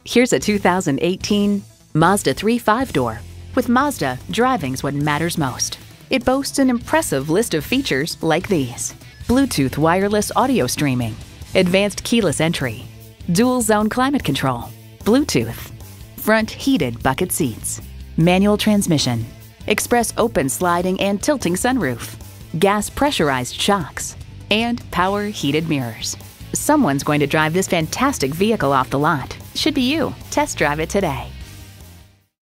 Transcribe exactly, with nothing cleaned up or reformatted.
Here's a two thousand eighteen Mazda three five-door. With Mazda, driving's what matters most. It boasts an impressive list of features like these: Bluetooth wireless audio streaming, advanced keyless entry, dual zone climate control, Bluetooth, front heated bucket seats, manual transmission, express open sliding and tilting sunroof, gas pressurized shocks, and power heated mirrors. Someone's going to drive this fantastic vehicle off the lot. Should be you. Test drive it today.